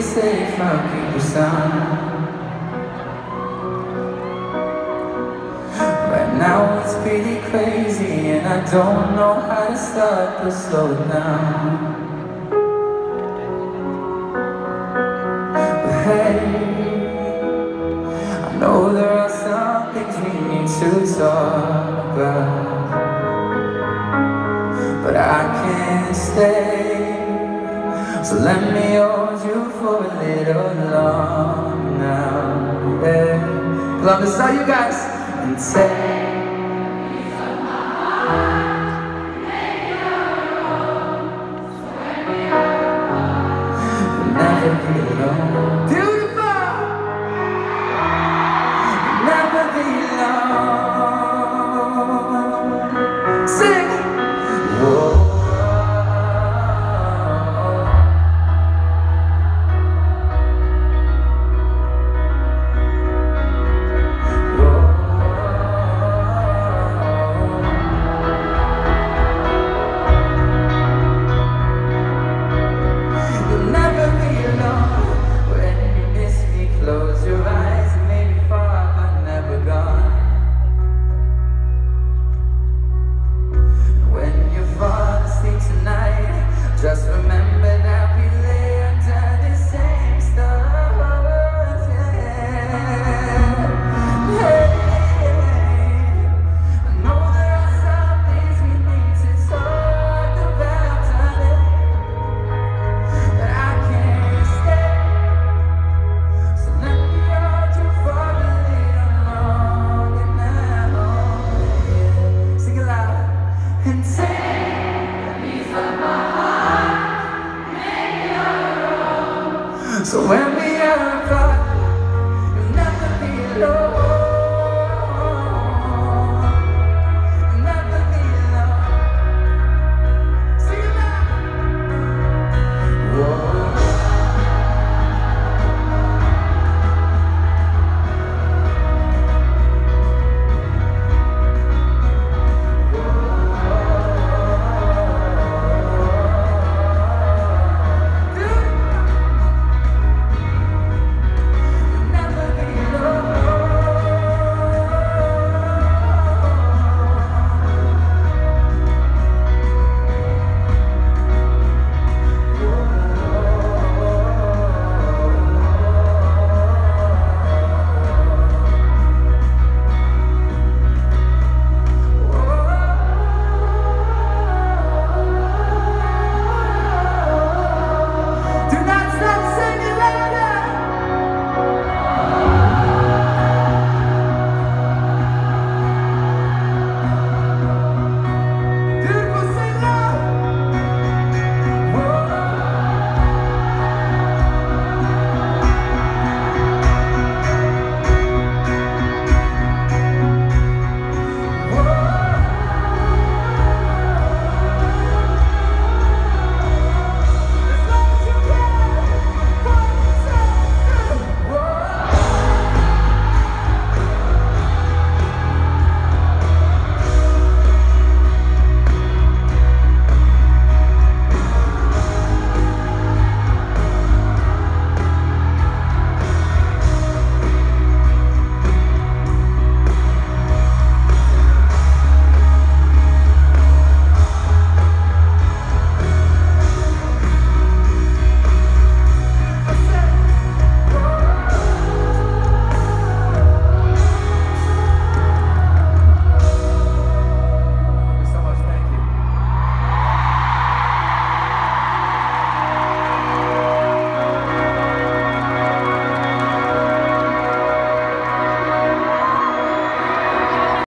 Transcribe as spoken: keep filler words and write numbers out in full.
safe, I'll keep you sound. Right now it's pretty crazy, and I don't know how to start or slow it down. But hey, I know there are some things we need to talk about, but I can't stay, so let me hold you for a little long now, yeah. Cause I'm just tell you guys and say